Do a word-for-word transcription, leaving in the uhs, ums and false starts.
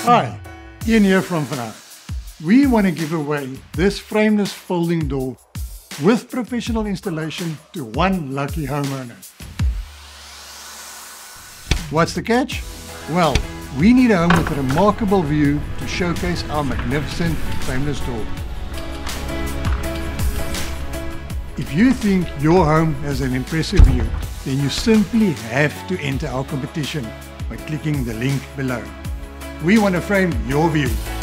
Hi, Ian here from Acht. We want to give away this frameless folding door with professional installation to one lucky homeowner. What's the catch? Well, we need a home with a remarkable view to showcase our magnificent frameless door. If you think your home has an impressive view, then you simply have to enter our competition by clicking the link below. We want to frame your view.